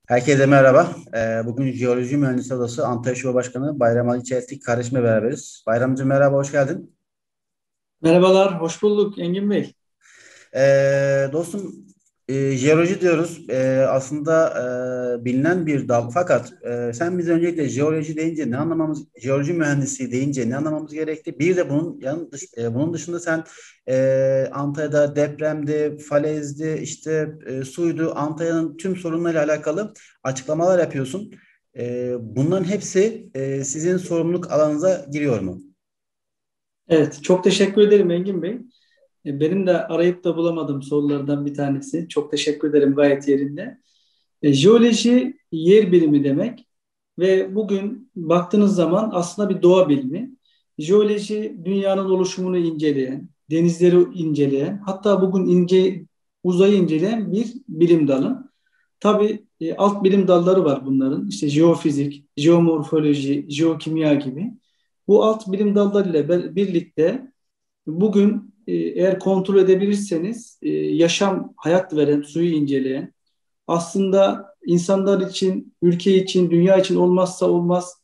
Herkese merhaba. Bugün Jeoloji Mühendisliği Odası Antalya Şube Başkanı Bayram Ali Çeltik kardeşimle beraberiz. Bayramcığım merhaba, hoş geldin. Merhabalar, hoş bulduk Engin Bey. Dostum, jeoloji diyoruz. Aslında bilinen bir dal. Fakat sen bize öncelikle jeoloji deyince ne anlamamız, jeoloji mühendisliği deyince ne anlamamız gerekti? Bir de bunun dışında sen Antalya'da depremdi, falezdi, işte suydu, Antalya'nın tüm sorunlarıyla alakalı açıklamalar yapıyorsun. Bunların hepsi sizin sorumluluk alanınıza giriyor mu? Evet, çok teşekkür ederim Engin Bey. Benim de arayıp da bulamadığım sorulardan bir tanesi. Çok teşekkür ederim, gayet yerinde. Jeoloji yer bilimi demek ve bugün baktığınız zaman aslında bir doğa bilimi. Jeoloji dünyanın oluşumunu inceleyen, denizleri inceleyen, hatta bugün uzayı inceleyen bir bilim dalı. Tabii alt bilim dalları var bunların. İşte jeofizik, jeomorfoloji, jeokimya gibi. Bu alt bilim dallarıyla birlikte bugün eğer kontrol edebilirseniz yaşam, hayat veren, suyu inceleyen, aslında insanlar için, ülke için, dünya için olmazsa olmaz,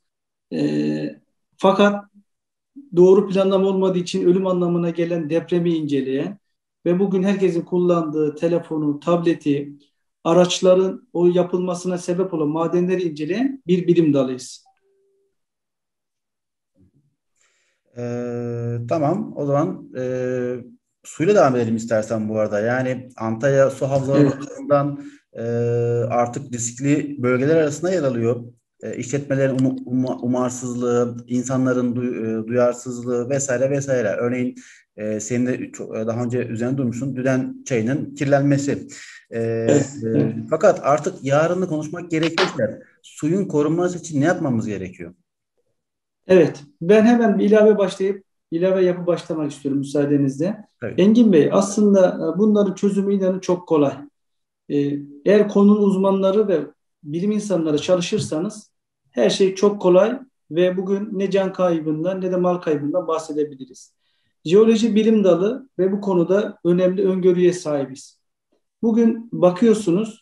fakat doğru planlama olmadığı için ölüm anlamına gelen depremi inceleyen ve bugün herkesin kullandığı telefonu, tableti, araçların o yapılmasına sebep olan madenleri inceleyen bir bilim dalıyız. Tamam. O zaman suyla devam edelim istersen bu arada. Yani Antalya su havzaları Evet. bakımından e, artık riskli bölgeler arasında yer alıyor. İşletmelerin umarsızlığı, insanların duyarsızlığı vesaire vesaire. Örneğin senin de daha önce üzerine durmuşsun. Düden çayının kirlenmesi. E, Evet. Evet. Fakat artık yarını konuşmak gerekirse suyun korunması için ne yapmamız gerekiyor? Evet, ben hemen bir ilave yapıp başlamak istiyorum müsaadenizle. Tabii. Engin Bey, aslında bunların çözümü inanın çok kolay. E, Eğer konunun uzmanları ve bilim insanları çalışırsanız her şey çok kolay ve bugün ne can kaybından ne de mal kaybından bahsedebiliriz. Jeoloji bilim dalı ve bu konuda önemli öngörüye sahibiz. Bugün bakıyorsunuz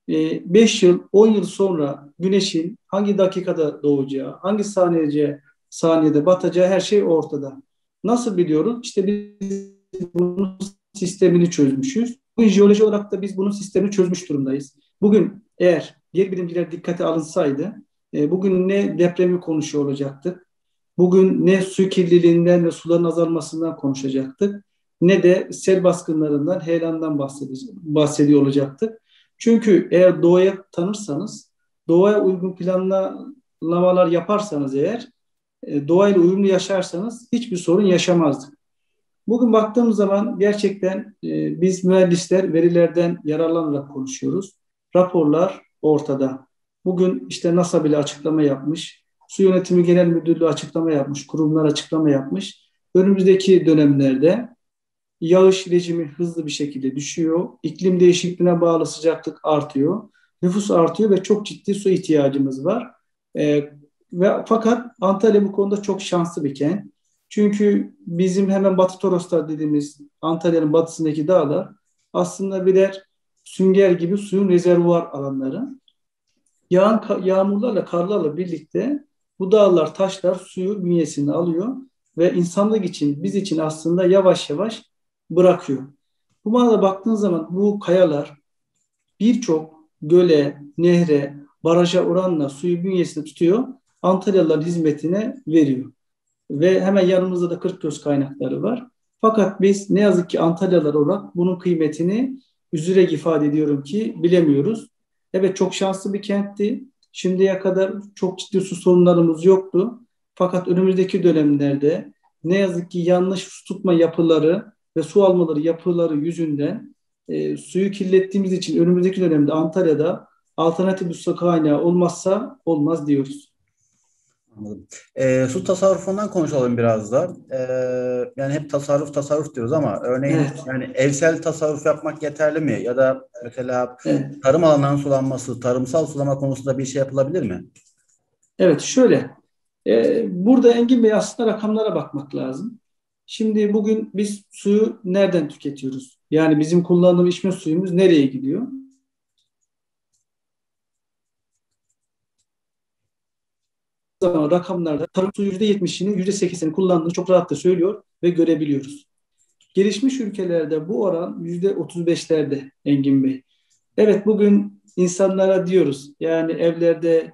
5 yıl, 10 yıl sonra güneşin hangi dakikada doğacağı, hangi saniyede batacağı her şey ortada. Nasıl biliyoruz? İşte biz bunun sistemini çözmüşüz. Bugün jeoloji olarak da biz bunun sistemini çözmüş durumdayız. Bugün eğer diğer bilimciler dikkate alınsaydı, bugün ne depremi konuşuyor olacaktık, bugün ne su kirliliğinden ve suların azalmasından konuşacaktık, ne de sel baskınlarından, heyelandan bahsediyor olacaktık. Çünkü eğer doğaya tanırsanız, doğaya uygun planlamalar yaparsanız eğer, doğayla uyumlu yaşarsanız hiçbir sorun yaşamazdık. Bugün baktığımız zaman gerçekten biz mühendisler verilerden yararlanarak konuşuyoruz. Raporlar ortada. Bugün işte NASA bile açıklama yapmış. Su Yönetimi Genel Müdürlüğü açıklama yapmış. Kurumlar açıklama yapmış. Önümüzdeki dönemlerde yağış rejimi hızlı bir şekilde düşüyor. İklim değişikliğine bağlı sıcaklık artıyor. Nüfus artıyor ve çok ciddi su ihtiyacımız var. Ee, fakat Antalya bu konuda çok şanslı bir kent. Çünkü bizim hemen Batı Toroslar dediğimiz Antalya'nın batısındaki dağlar aslında birer sünger gibi suyun rezervuar alanları. Yağmurlarla, karlarla birlikte bu dağlar, taşlar suyu bünyesine alıyor ve insanlık için, biz için aslında yavaş yavaş bırakıyor. Bu manada baktığın zaman bu kayalar birçok göle, nehre, baraja oranla suyu bünyesinde tutuyor, Antalyalıların hizmetine veriyor. Ve hemen yanımızda da Kırkgöz kaynakları var. Fakat biz ne yazık ki Antalyalılar olarak bunun kıymetini üzülerek ifade ediyorum ki bilemiyoruz. Evet, çok şanslı bir kentti. Şimdiye kadar çok ciddi su sorunlarımız yoktu. Fakat önümüzdeki dönemlerde ne yazık ki yanlış su tutma yapıları ve su almaları yapıları yüzünden suyu kirlettiğimiz için önümüzdeki dönemde Antalya'da alternatif bir su kaynağı olmazsa olmaz diyoruz. Anladım. Su tasarrufundan konuşalım biraz da. Yani hep tasarruf tasarruf diyoruz ama örneğin Evet, yani evsel tasarruf yapmak yeterli mi? Ya da mesela evet. tarım alanlarının sulanması, tarımsal sulama konusunda bir şey yapılabilir mi? Evet, şöyle. Burada Engin Bey aslında rakamlara bakmak lazım. Şimdi bugün biz suyu nereden tüketiyoruz? Yani bizim kullandığımız içme suyumuz nereye gidiyor? zaman rakamlarda tarım suyu %70'ini %80'ini kullandığını çok rahatça söylüyor ve görebiliyoruz. Gelişmiş ülkelerde bu oran %35'lerde Engin Bey. Evet, bugün insanlara diyoruz yani evlerde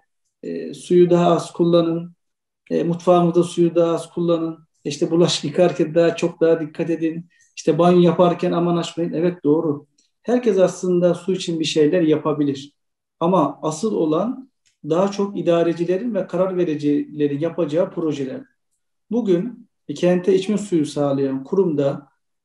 suyu daha az kullanın, mutfağımızda suyu daha az kullanın, işte bulaşık yıkarken daha dikkat edin, işte banyo yaparken aman açmayın. Evet, doğru. Herkes aslında su için bir şeyler yapabilir. Ama asıl olan daha çok idarecilerin ve karar vericilerin yapacağı projeler. Bugün kente içme suyu sağlayan kurumda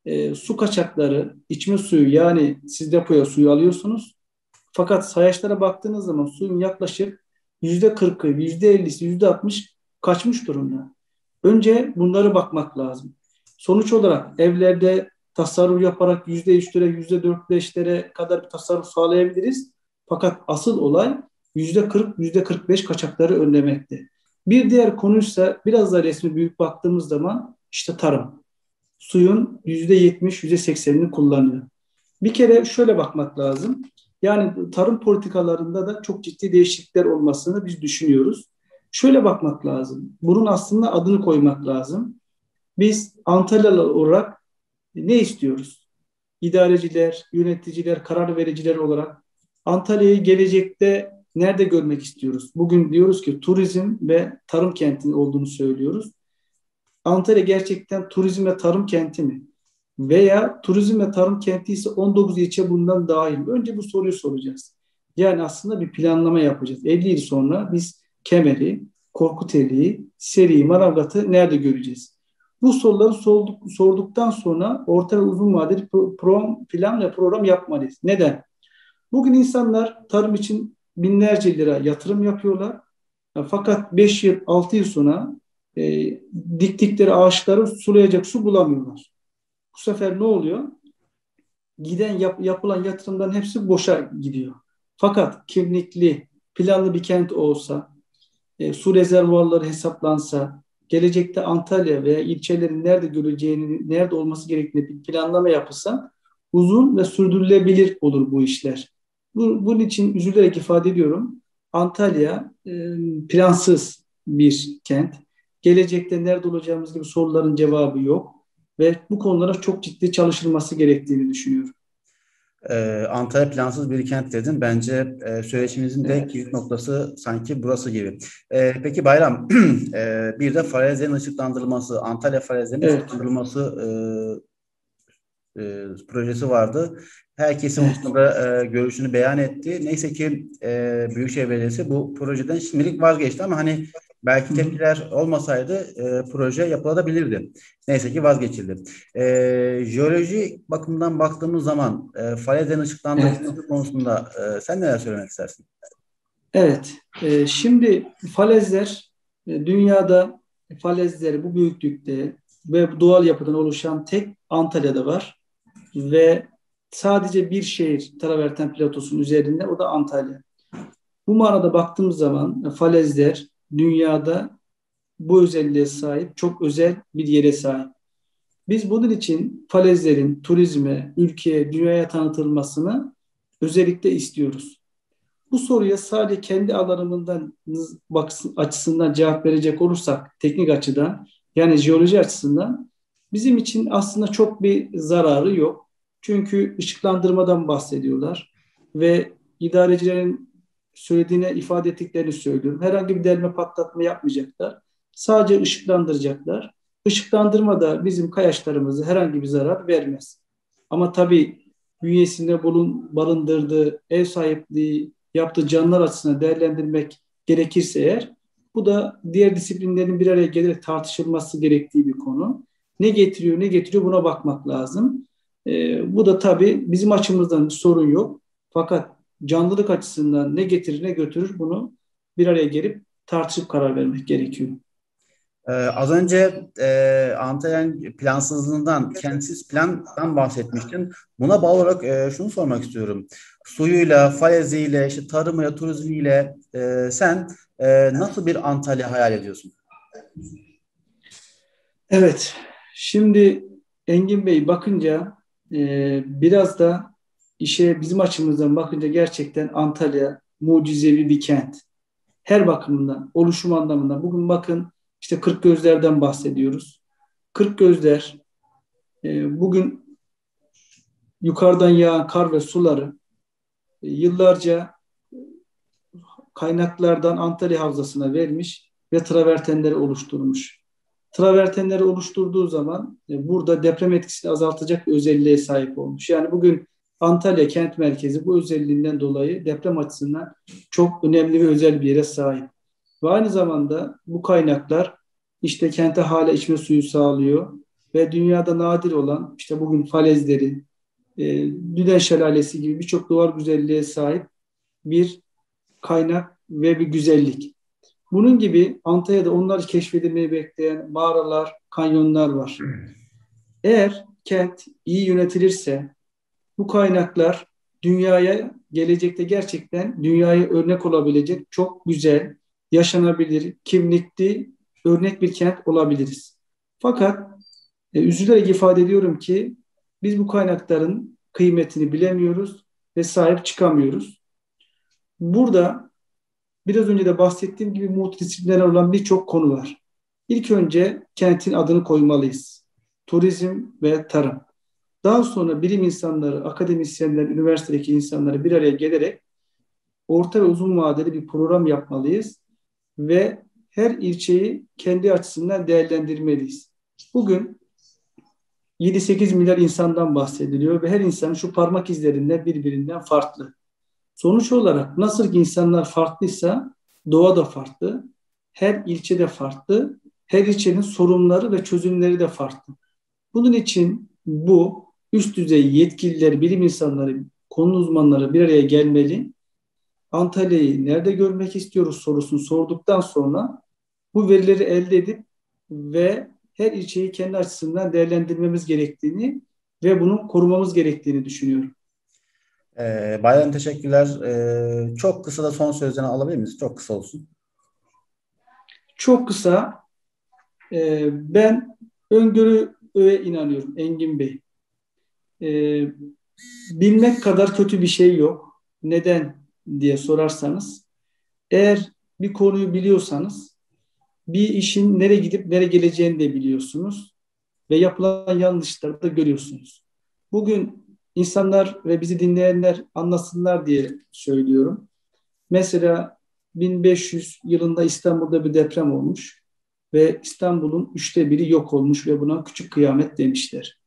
su kaçakları, içme suyu, yani siz depoya suyu alıyorsunuz. Fakat sayaçlara baktığınız zaman suyun yaklaşık %40'ı, %50'si, %60 kaçmış durumda. Önce bunlara bakmak lazım. Sonuç olarak evlerde tasarruf yaparak %3'lere, %4-5'lere kadar bir tasarruf sağlayabiliriz. Fakat asıl olay %40, %45 kaçakları önlemekte. Bir diğer konuysa biraz da resmi büyük baktığımız zaman işte tarım. Suyun %70, %80'ini kullanıyor. Bir kere şöyle bakmak lazım. Yani tarım politikalarında da çok ciddi değişiklikler olmasını biz düşünüyoruz. Şöyle bakmak lazım. Bunun aslında adını koymak lazım. Biz Antalyalı olarak ne istiyoruz? İdareciler, yöneticiler, karar vericiler olarak Antalya'yı gelecekte nerede görmek istiyoruz? Bugün diyoruz ki turizm ve tarım kenti olduğunu söylüyoruz. Antalya gerçekten turizm ve tarım kenti mi? Veya turizm ve tarım kenti ise 19 ilçe bundan dahil mi? Önce bu soruyu soracağız. Yani aslında bir planlama yapacağız. 50 yıl sonra biz Kemer'i, Korkuteli'yi, Seri'yi, Manavgat'ı nerede göreceğiz? Bu soruları sorduktan sonra orta ve uzun vadeli plan ve program yapmalıyız. Neden? Bugün insanlar tarım için binlerce lira yatırım yapıyorlar. Fakat 5 yıl, 6 yıl sonra e, diktikleri ağaçları sulayacak su bulamıyorlar. Bu sefer ne oluyor? Yapılan yatırımların hepsi boşa gidiyor. Fakat kimlikli, planlı bir kent olsa, su rezervuarları hesaplansa, gelecekte Antalya veya ilçelerin nerede görüleceğini, nerede olması gerektiğini bir planlama yapılsa uzun ve sürdürülebilir olur bu işler. Bunun için üzülerek ifade ediyorum. Antalya plansız bir kent. Gelecekte nerede olacağımız gibi soruların cevabı yok ve bu konulara çok ciddi çalışılması gerektiğini düşünüyorum. Antalya plansız bir kent dedin. Bence söyleşimizin de Evet. kilit noktası sanki burası gibi. Peki Bayram, bir de falezlerin ışıklandırılması, Antalya falezlerinin Evet. ışıklandırılması projesi vardı. Herkesin bu Evet. konuda görüşünü beyan etti. Neyse ki Büyükşehir Belediyesi bu projeden şimdilik vazgeçti ama hani belki Hı hı. tepkiler olmasaydı proje yapılabilirdi. Neyse ki vazgeçildi. Jeoloji bakımından baktığımız zaman falezlerin Evet. ışıklandırılması konusunda sen neler söylemek istersin? Evet. Şimdi falezler dünyada falezleri bu büyüklükte ve doğal yapıdan oluşan tek Antalya'da var ve sadece bir şehir Traverten Platosu'nun üzerinde, o da Antalya. Bu manada baktığımız zaman falezler dünyada bu özelliğe sahip çok özel bir yere sahip. Biz bunun için falezlerin turizme, ülkeye, dünyaya tanıtılmasını özellikle istiyoruz. Bu soruya sadece kendi alanımından açısından cevap verecek olursak, teknik açıdan yani jeoloji açısından bizim için aslında çok bir zararı yok. Çünkü ışıklandırmadan bahsediyorlar ve idarecilerin söylediğine, ifade ettiklerini söylüyorum. Herhangi bir delme patlatma yapmayacaklar. Sadece ışıklandıracaklar. Işıklandırma da bizim kayaçlarımıza herhangi bir zarar vermez. Ama tabii bünyesinde barındırdığı ev sahipliği yaptığı canlılar açısından değerlendirmek gerekirse eğer, bu da diğer disiplinlerin bir araya gelerek tartışılması gerektiği bir konu. Ne getiriyor, ne getiriyor buna bakmak lazım. Bu da tabii bizim açımızdan bir sorun yok. Fakat canlılık açısından ne getirir ne götürür bunu bir araya gelip tartışıp karar vermek gerekiyor. Az önce Antalya'nın plansızlığından, kentsiz plandan bahsetmiştin. Buna bağlı olarak şunu sormak istiyorum. Suyuyla, faleziyle, işte tarımıyla, turizmiyle sen nasıl bir Antalya hayal ediyorsun? Evet, şimdi Engin Bey bakınca biraz da işe bizim açımızdan bakınca gerçekten Antalya mucizevi bir kent. Her bakımından, oluşum anlamında. Bugün bakın işte 40 gözlerden bahsediyoruz. 40 gözler bugün yukarıdan yağan kar ve suları yıllarca kaynaklardan Antalya Havzası'na vermiş ve travertenleri oluşturmuş. Travertenleri oluşturduğu zaman burada deprem etkisini azaltacak bir özelliğe sahip olmuş. Yani bugün Antalya kent merkezi bu özelliğinden dolayı deprem açısından çok önemli ve özel bir yere sahip. Ve aynı zamanda bu kaynaklar işte kente hala içme suyu sağlıyor ve dünyada nadir olan işte bugün falezleri, Düden Şelalesi gibi birçok doğal güzelliğe sahip bir kaynak ve bir güzellik. Bunun gibi Antalya'da onlar keşfedilmeyi bekleyen mağaralar, kanyonlar var. Eğer kent iyi yönetilirse bu kaynaklar dünyaya gelecekte gerçekten dünyaya örnek olabilecek çok güzel, yaşanabilir, kimlikli, örnek bir kent olabiliriz. Fakat üzülerek ifade ediyorum ki biz bu kaynakların kıymetini bilemiyoruz ve sahip çıkamıyoruz. Burada biraz önce de bahsettiğim gibi multidisipliner olan birçok konu var. İlk önce kentin adını koymalıyız. Turizm ve tarım. Daha sonra bilim insanları, akademisyenler, üniversitedeki insanları bir araya gelerek orta ve uzun vadeli bir program yapmalıyız ve her ilçeyi kendi açısından değerlendirmeliyiz. Bugün 7-8 milyar insandan bahsediliyor ve her insanın şu parmak izlerinden birbirinden farklı. Sonuç olarak nasıl ki insanlar farklıysa doğa da farklı, her ilçe de farklı, her ilçenin sorunları ve çözümleri de farklı. Bunun için bu üst düzey yetkililer, bilim insanları, konu uzmanları bir araya gelmeli. Antalya'yı nerede görmek istiyoruz sorusunu sorduktan sonra bu verileri elde edip ve her ilçeyi kendi açısından değerlendirmemiz gerektiğini ve bunu korumamız gerektiğini düşünüyorum. Bayram teşekkürler. Çok kısa da son sözlerini alabilir miyiz? Çok kısa olsun. Çok kısa, ben öngörüye inanıyorum Engin Bey. E, Bilmek kadar kötü bir şey yok. Neden diye sorarsanız, eğer bir konuyu biliyorsanız bir işin nereye gidip nereye geleceğini de biliyorsunuz ve yapılan yanlışları da görüyorsunuz. Bugün insanlar ve bizi dinleyenler anlasınlar diye söylüyorum. Mesela 1500 yılında İstanbul'da bir deprem olmuş ve İstanbul'un 1/3 yok olmuş ve buna küçük kıyamet demişler.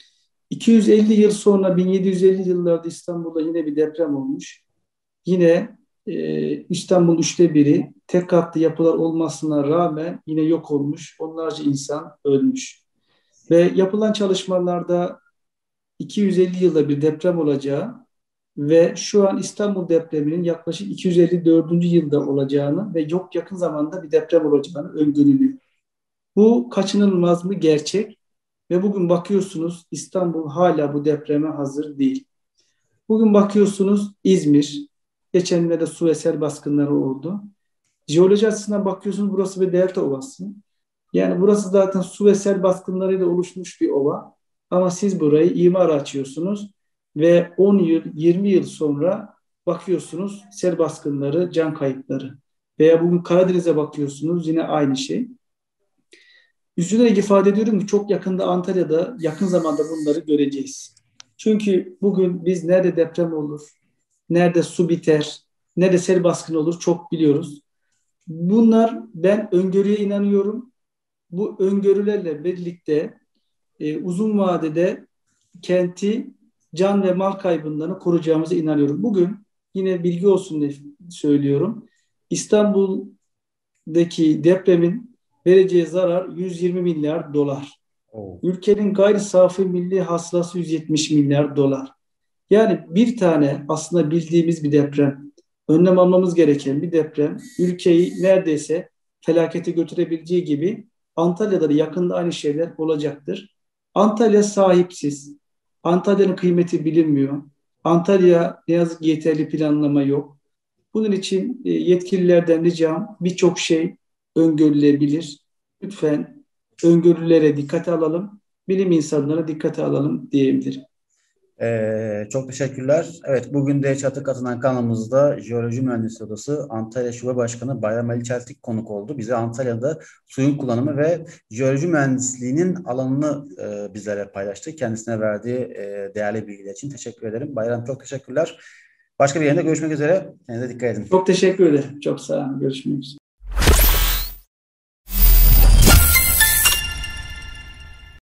250 yıl sonra 1750 yıllarda İstanbul'da yine bir deprem olmuş. Yine İstanbul 1/3 tek katlı yapılar olmasına rağmen yine yok olmuş. Onlarca insan ölmüş. Ve yapılan çalışmalarda 250 yılda bir deprem olacağı ve şu an İstanbul depreminin yaklaşık 254. yılda olacağını ve çok yakın zamanda bir deprem olacağını öngörülüyor. Bu kaçınılmaz mı? Gerçek. Ve bugün bakıyorsunuz İstanbul hala bu depreme hazır değil. Bugün bakıyorsunuz İzmir, geçenlerde su ve sel baskınları oldu. Jeoloji açısından bakıyorsunuz burası bir delta ovası. Yani burası zaten su ve sel baskınlarıyla oluşmuş bir ova. Ama siz burayı imara açıyorsunuz ve 10 yıl, 20 yıl sonra bakıyorsunuz sel baskınları, can kayıpları. Veya bugün Karadeniz'e bakıyorsunuz yine aynı şey. Üzülerek ifade ediyorum ki çok yakında Antalya'da yakın zamanda bunları göreceğiz. Çünkü bugün biz nerede deprem olur, nerede su biter, nerede sel baskını olur çok biliyoruz. Bunlar ben öngörüye inanıyorum. Bu öngörülerle birlikte uzun vadede kenti can ve mal kaybından koruyacağımıza inanıyorum. Bugün yine bilgi olsun diye söylüyorum. İstanbul'daki depremin vereceği zarar 120 milyar dolar. Oh. Ülkenin gayri safi milli hasılası 170 milyar dolar. Yani bir tane aslında bildiğimiz bir deprem, önlem almamız gereken bir deprem, ülkeyi neredeyse felakete götürebileceği gibi Antalya'da da yakında aynı şeyler olacaktır. Antalya sahipsiz. Antalya'nın kıymeti bilinmiyor. Antalya ne yazık ki yeterli planlama yok. Bunun için yetkililerden ricam birçok şey öngörülebilir. Lütfen öngörülere dikkate alalım, bilim insanlara dikkate alalım diyebilirim. Çok teşekkürler. Evet, bugün de Çatı Katı'ndan kanalımızda Jeoloji Mühendisliği Odası Antalya Şube Başkanı Bayram Ali Çeltik konuk oldu. Bize Antalya'da suyun kullanımı ve jeoloji mühendisliğinin alanını bizlere paylaştı. Kendisine verdiği değerli bilgiler için teşekkür ederim. Bayram, çok teşekkürler. Başka bir yerinde görüşmek üzere. Kendinize dikkat edin. Çok teşekkür ederim. Çok sağ olun. Görüşmek üzere.